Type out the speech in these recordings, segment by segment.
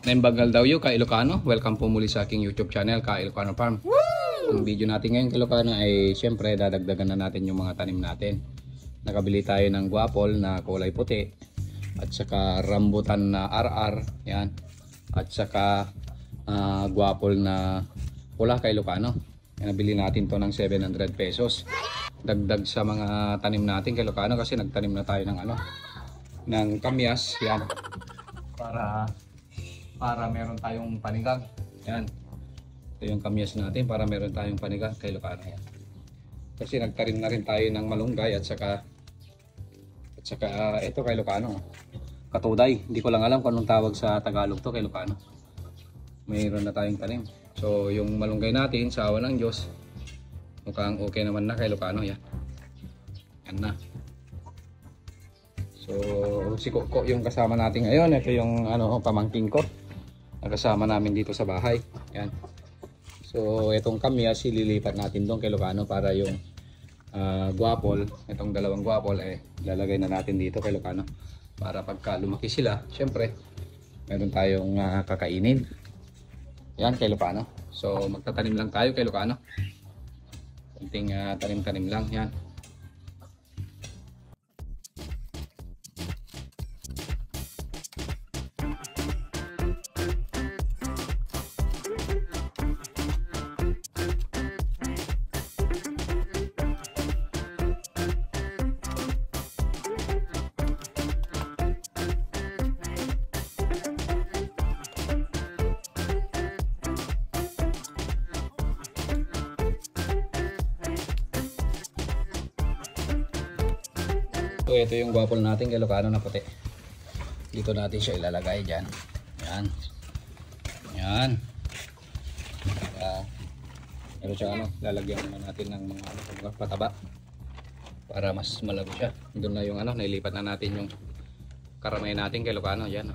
Naimbagal daw yung ka-Ilocano. Welcome po muli sa aking YouTube channel, ka-Ilocano Farm. Ang video natin ngayon ka-Ilocano ay siyempre dadagdagan na natin yung mga tanim natin. Nakabili tayo ng guapol na kulay puti at saka rambutan na RR, yan. At saka guapol na pula ka-Ilocano. Nabili natin to ng 700 pesos. Dagdag sa mga tanim natin ka-Ilocano kasi nagtanim na tayo ng ng kamyas, yan. Para meron tayong panigang. Yan. Ito yung kamyas natin para meron tayong panigang kay Ilocano yan. Kasi nagtarim na rin tayo ng malunggay at saka ito kay Ilocano. Katuday. Hindi ko lang alam kung anong tawag sa Tagalog to kay Ilocano. Mayroon na tayong tanim. So yung malunggay natin sa awa ng Diyos mukhang okay naman na kay Ilocano yan. Yan na. So si Koko yung kasama natin ngayon. Ito yung pamangking ko. Kasama namin dito sa bahay. Yan. So itong kamyas ililipat natin doon kay Ilocano para yung guapol, itong dalawang guapol lalagay na natin dito kay Ilocano para pagka lumaki sila, syempre meron tayong kakainin. Yan kay Ilocano. So magtatanim lang tayo kay Ilocano. Kunting tanim-tanim lang yan. So ito yung guapol natin kay Ilocano na puti. Dito natin siya ilalagay dyan. Yan. Yan. Pero siya lalagyan naman natin ng mga pataba para mas malago siya. Doon na yung nailipat na natin yung karamay natin kay Ilocano. Yan.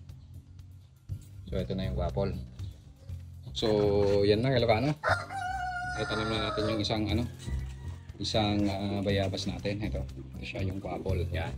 So ito na yung guapol. So yan na kay Ilocano. Tanim na natin yung isang bayabas natin. Ito siya yung guapol. Yan.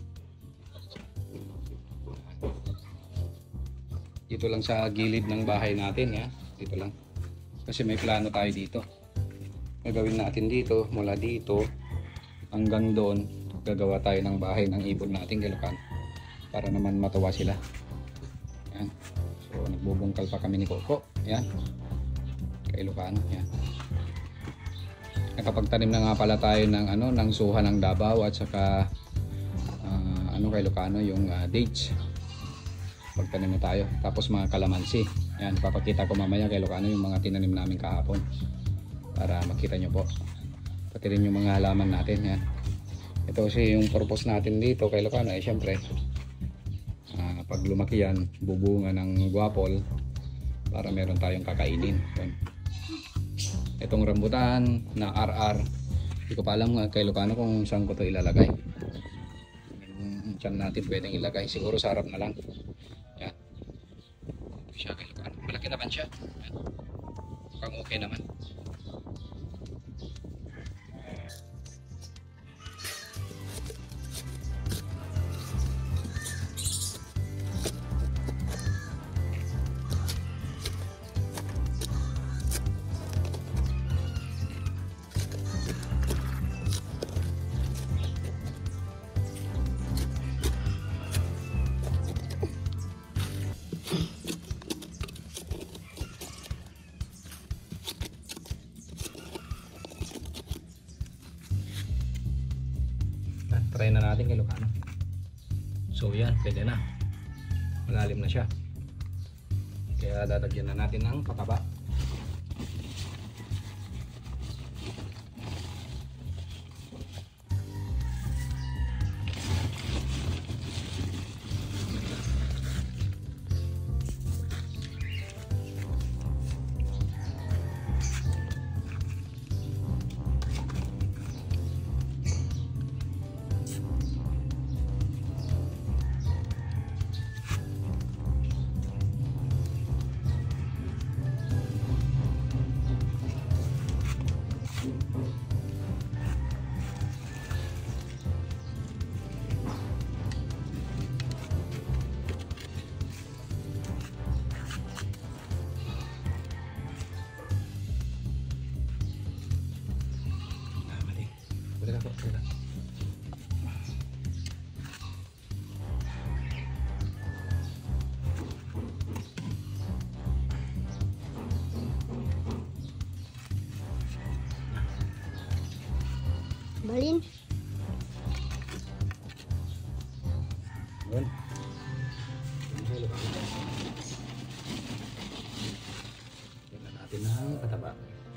Dito lang sa gilid ng bahay natin. Yan. Dito lang. Kasi may plano tayo dito. Gagawin natin dito. Mula dito hanggang doon. Gagawa tayo ng bahay ng ibon natin kay Ilocano. Para naman matuwa sila. Yan. So nagbubungkal pa kami ni Koko. Yan. Kay Ilocano. Yan. Nakapagtanim na nga pala tayo ng suha ng Davao at saka kay Ilocano yung dates. Pagtanim na tayo. Tapos mga kalamansi. Yan, papakita ko mamaya kay Ilocano yung mga tinanim namin kahapon para makita nyo po. Pati rin yung mga halaman natin. Yan. Ito kasi yung purpose natin dito kay Ilocano syempre pag lumaki yan, bubunga ng guapol para meron tayong kakainin. Yan. Itong rambutan na RR, hindi ko pa alam kay Ilocano kung saan ko ito ilalagay. Saan natin pwedeng ilagay, siguro sa harap na lang. Yan. Siya kay Ilocano, malaki naman siya. Yan. Mukhang okay naman. Try na natin kay Ilocano. So yan, pwede na. Malalim na siya. Kaya dadagyan na natin ng pataba. Tira po, tira. Balin. Yun. Tingnan natin ang kataba.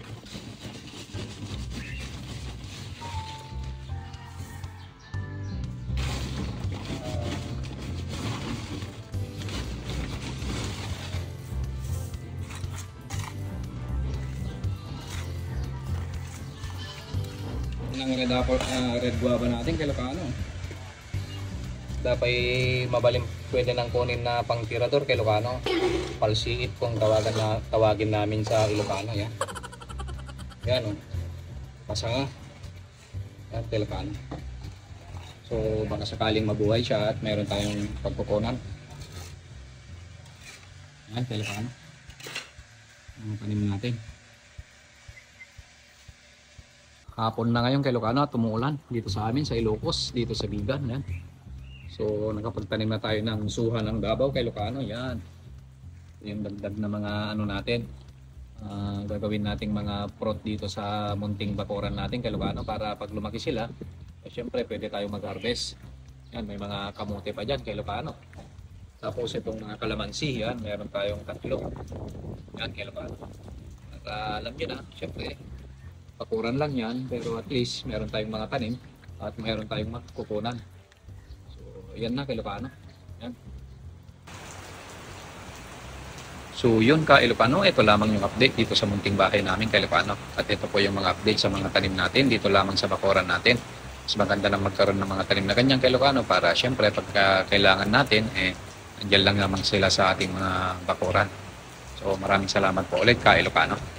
Ang red guava natin kay Lucano. Dapat mabalim pwede nang kunin na pang tirador kay Lucano. Palsiit kung tawagin namin sa Ilocano yan. Yan oh. Masanga. Yan kay Lucano. So baka sakaling mabuhay siya at meron tayong pagkukunan. Yan kay Lucano. Ang tanim natin. Hapon na ngayon kay Lucano at tumuulan dito sa amin sa Ilocos, dito sa Bigan. Yan. So nakapagtanim na tayo ng suha ng Davao kay Lucano. Yan. Yung dagdag na mga ano natin. Gagawin nating mga fruit dito sa munting bakuran natin kay Lucano para pag lumaki sila, syempre pwede tayo mag-harvest. Yan, may mga kamote pa dyan kay Lucano. Tapos itong mga kalamansi, yan, meron tayong 3. Yan kay Lucano. At alam nyo na, syempre bakuran lang yan, pero at least meron tayong mga tanim at meron tayong makukunan. So yan na kay Lucano. Yan. So yun ka Ilocano, ito lamang yung update dito sa munting bahay namin kay Lucano. At ito po yung mga update sa mga tanim natin dito lamang sa bakuran natin. Mas maganda na magkaroon ng mga tanim na ganyan kay Lucano para syempre pagka kailangan natin, andyan lang naman sila sa ating mga bakuran. So maraming salamat po ulit kay Lucano.